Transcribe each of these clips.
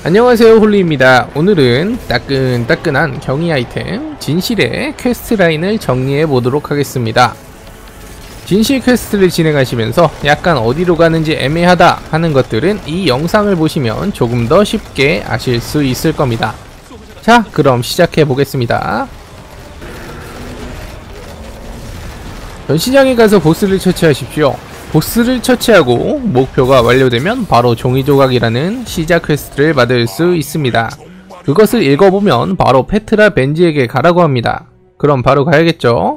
안녕하세요, 홀리입니다. 오늘은 따끈따끈한 경이 아이템 진실의 퀘스트 라인을 정리해 보도록 하겠습니다. 진실 퀘스트를 진행하시면서 약간 어디로 가는지 애매하다 하는 것들은 이 영상을 보시면 조금 더 쉽게 아실 수 있을 겁니다. 자, 그럼 시작해 보겠습니다. 전시장에 가서 보스를 처치하십시오. 보스를 처치하고 목표가 완료되면 바로 종이조각이라는 시작 퀘스트를 받을 수 있습니다. 그것을 읽어보면 바로 페트라 벤지에게 가라고 합니다. 그럼 바로 가야겠죠?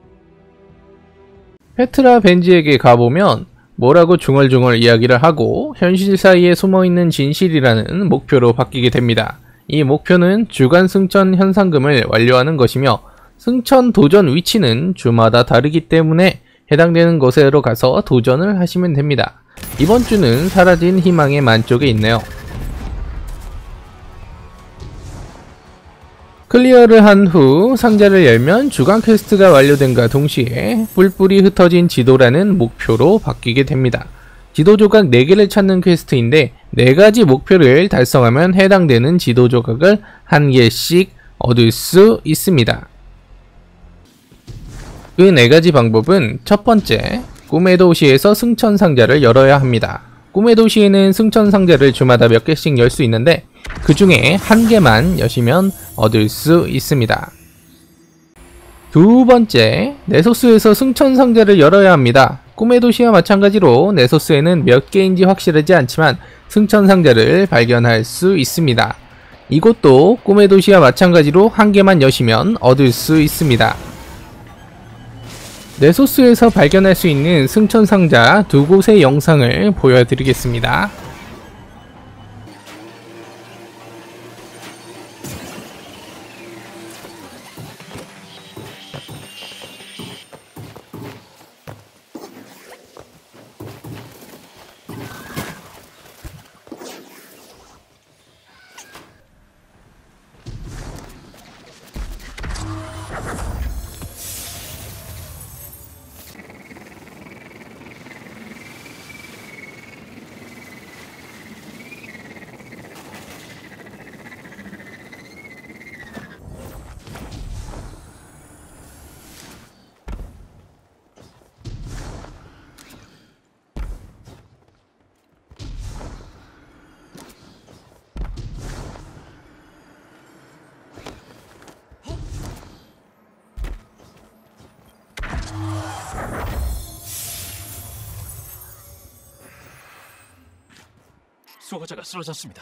페트라 벤지에게 가보면 뭐라고 중얼중얼 이야기를 하고 현실 사이에 숨어있는 진실이라는 목표로 바뀌게 됩니다. 이 목표는 주간 승천 현상금을 완료하는 것이며 승천 도전 위치는 주마다 다르기 때문에 해당되는 곳으로 가서 도전을 하시면 됩니다. 이번 주는 사라진 희망의 만쪽에 있네요. 클리어를 한 후 상자를 열면 주간 퀘스트가 완료된과 동시에 뿔뿔이 흩어진 지도라는 목표로 바뀌게 됩니다. 지도 조각 4개를 찾는 퀘스트인데 4가지 목표를 달성하면 해당되는 지도 조각을 1개씩 얻을 수 있습니다. 그 4가지 방법은 첫 번째, 꿈의 도시에서 승천 상자를 열어야 합니다. 꿈의 도시에는 승천 상자를 주마다 몇 개씩 열 수 있는데 그 중에 1개만 여시면 얻을 수 있습니다. 두 번째, 네소스에서 승천 상자를 열어야 합니다. 꿈의 도시와 마찬가지로 네소스에는 몇 개인지 확실하지 않지만 승천 상자를 발견할 수 있습니다. 이곳도 꿈의 도시와 마찬가지로 1개만 여시면 얻을 수 있습니다. 네소스에서 발견할 수 있는 승천 상자 2곳의 영상을 보여드리겠습니다. 수호자가 쓰러졌습니다.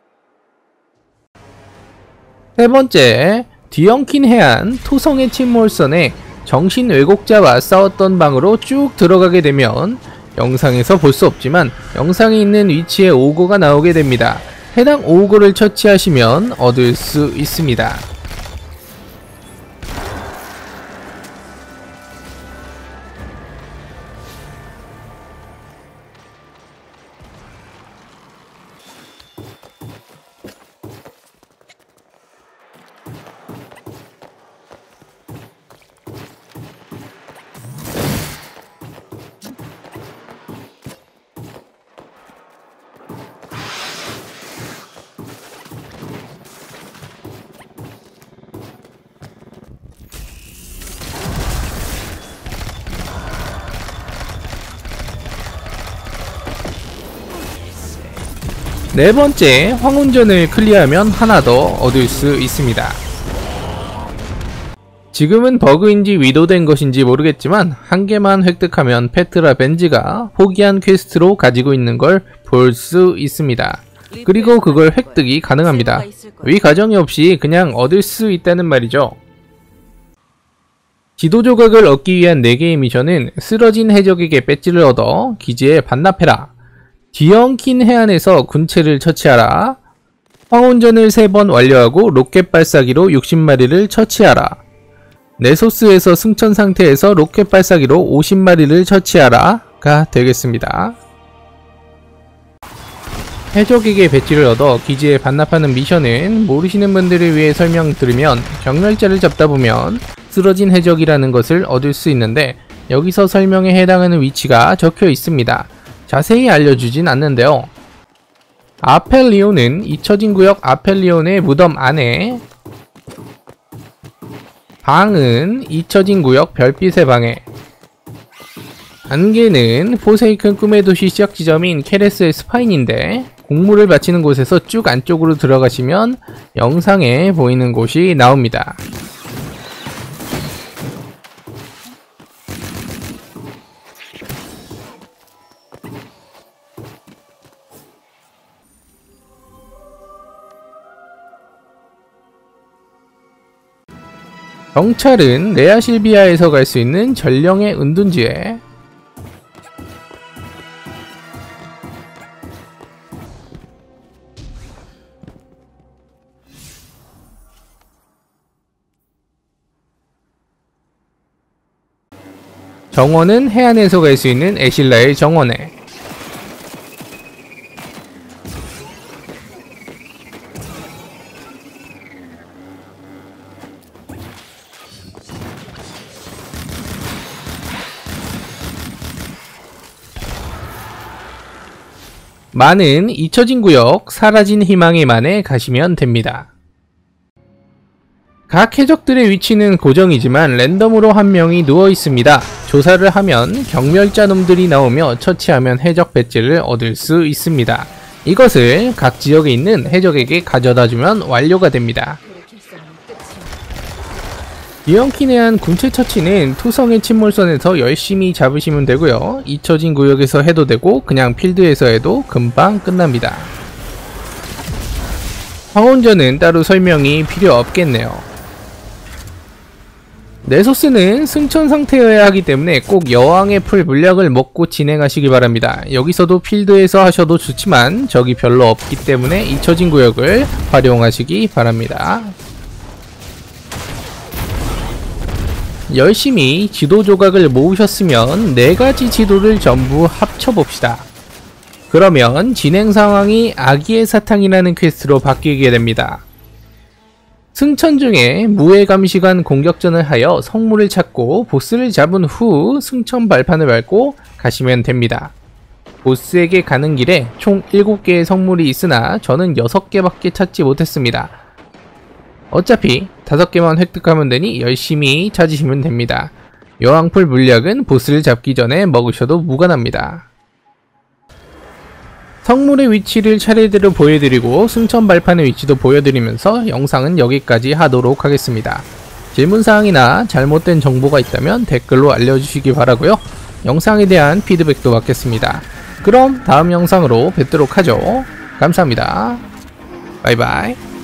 세 번째, 뒤엉킨 해안 토성의 침몰선에 정신 왜곡자와 싸웠던 방으로 쭉 들어가게 되면 영상에서 볼 수 없지만 영상에 있는 위치에 오고가 나오게 됩니다. 해당 오고를 처치하시면 얻을 수 있습니다. 네 번째, 황혼전을 클리어하면 하나 더 얻을 수 있습니다. 지금은 버그인지 위도된 것인지 모르겠지만 1개만 획득하면 페트라 벤지가 포기한 퀘스트로 가지고 있는 걸 볼 수 있습니다. 그리고 그걸 획득이 가능합니다. 위 과정이 없이 그냥 얻을 수 있다는 말이죠. 지도 조각을 얻기 위한 4개의 미션은 쓰러진 해적에게 배지를 얻어 기지에 반납해라, 뒤엉킨 해안에서 군체를 처치하라, 황혼전을 3번 완료하고 로켓 발사기로 60마리를 처치하라, 네소스에서 승천 상태에서 로켓 발사기로 50마리를 처치하라가 되겠습니다. 해적에게 배지를 얻어 기지에 반납하는 미션은 모르시는 분들을 위해 설명드리면 경멸자를 잡다 보면 쓰러진 해적이라는 것을 얻을 수 있는데 여기서 설명에 해당하는 위치가 적혀 있습니다. 자세히 알려주진 않는데요. 아펠리온은 잊혀진 구역 아펠리온의 무덤 안에, 방은 잊혀진 구역 별빛의 방에, 안개는 포세이큰 꿈의 도시 시작 지점인 케레스의 스파인인데 공물을 바치는 곳에서 쭉 안쪽으로 들어가시면 영상에 보이는 곳이 나옵니다. 경찰은 레아 실비아에서 갈 수 있는 전령의 은둔지에, 정원은 해안에서 갈 수 있는 에실라의 정원에, 만은 잊혀진 구역 사라진 희망의 만에 가시면 됩니다. 각 해적들의 위치는 고정이지만 랜덤으로 한 명이 누워 있습니다. 조사를 하면 경멸자 놈들이 나오며 처치하면 해적 배지를 얻을 수 있습니다. 이것을 각 지역에 있는 해적에게 가져다주면 완료가 됩니다. 이언키네안 군체 처치는 투성의 침몰선에서 열심히 잡으시면 되고요. 잊혀진 구역에서 해도 되고 그냥 필드에서 해도 금방 끝납니다. 황혼전은 따로 설명이 필요 없겠네요. 네소스는 승천 상태여야 하기 때문에 꼭 여왕의 풀 물약을 먹고 진행하시기 바랍니다. 여기서도 필드에서 하셔도 좋지만 적이 별로 없기 때문에 잊혀진 구역을 활용하시기 바랍니다. 열심히 지도 조각을 모으셨으면 4가지 지도를 전부 합쳐봅시다. 그러면 진행 상황이 아기의 사탕이라는 퀘스트로 바뀌게 됩니다. 승천 중에 무해 감시관 공격전을 하여 성물을 찾고 보스를 잡은 후 승천 발판을 밟고 가시면 됩니다. 보스에게 가는 길에 총 7개의 성물이 있으나 저는 6개밖에 찾지 못했습니다. 어차피 5개만 획득하면 되니 열심히 찾으시면 됩니다. 여왕풀 물약은 보스를 잡기 전에 먹으셔도 무관합니다. 성물의 위치를 차례대로 보여드리고 승천 발판의 위치도 보여드리면서 영상은 여기까지 하도록 하겠습니다. 질문사항이나 잘못된 정보가 있다면 댓글로 알려주시기 바라고요. 영상에 대한 피드백도 받겠습니다. 그럼 다음 영상으로 뵙도록 하죠. 감사합니다. 바이바이.